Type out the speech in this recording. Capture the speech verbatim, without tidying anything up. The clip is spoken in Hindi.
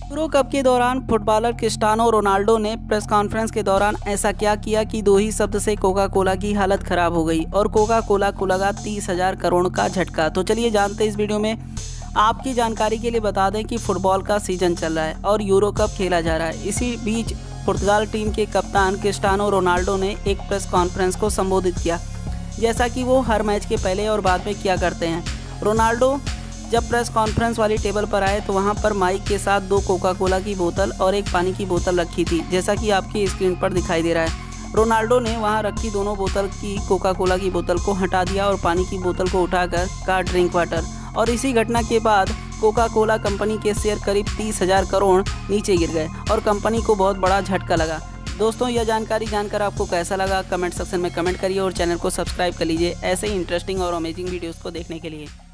यूरो कप के दौरान फुटबॉलर क्रिस्टियानो रोनाल्डो ने प्रेस कॉन्फ्रेंस के दौरान ऐसा क्या किया कि दो ही शब्द से कोका कोला की हालत खराब हो गई और कोका कोला को लगा तीस हजार करोड़ का झटका। तो चलिए जानते हैं इस वीडियो में। आपकी जानकारी के लिए बता दें कि फुटबॉल का सीजन चल रहा है और यूरो कप खेला जा रहा है। इसी बीच पुर्तगाल टीम के कप्तान क्रिस्टियानो रोनाल्डो ने एक प्रेस कॉन्फ्रेंस को संबोधित किया, जैसा कि वो हर मैच के पहले और बाद में किया करते हैं। रोनाल्डो जब प्रेस कॉन्फ्रेंस वाली टेबल पर आए तो वहां पर माइक के साथ दो कोका कोला की बोतल और एक पानी की बोतल रखी थी, जैसा कि आपकी स्क्रीन पर दिखाई दे रहा है। रोनाल्डो ने वहां रखी दोनों बोतल की कोका कोला की बोतल को हटा दिया और पानी की बोतल को उठाकर कहा ड्रिंक वाटर। और इसी घटना के बाद कोका कोला कंपनी के शेयर करीब तीस हजार करोड़ नीचे गिर गए और कंपनी को बहुत बड़ा झटका लगा। दोस्तों, यह जानकारी जानकर आपको कैसा लगा कमेंट सेक्शन में कमेंट करिए और चैनल को सब्सक्राइब कर लीजिए ऐसे ही इंटरेस्टिंग और अमेजिंग वीडियोज़ को देखने के लिए।